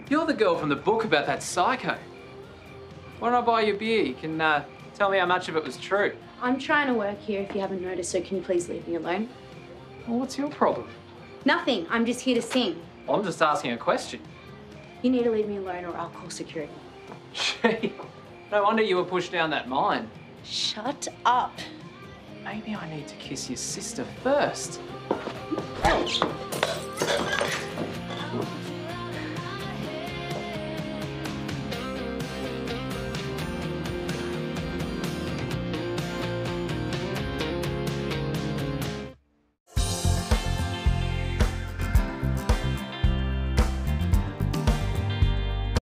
You're the girl from the book about that psycho. Why don't I buy you a beer? You can tell me how much of it was true. I'm trying to work here if you haven't noticed, so can you please leave me alone? Well, what's your problem? Nothing. I'm just here to sing. I'm just asking a question. You need to leave me alone or I'll call security. Gee, no wonder you were pushed down that mine. Shut up. Maybe I need to kiss your sister first.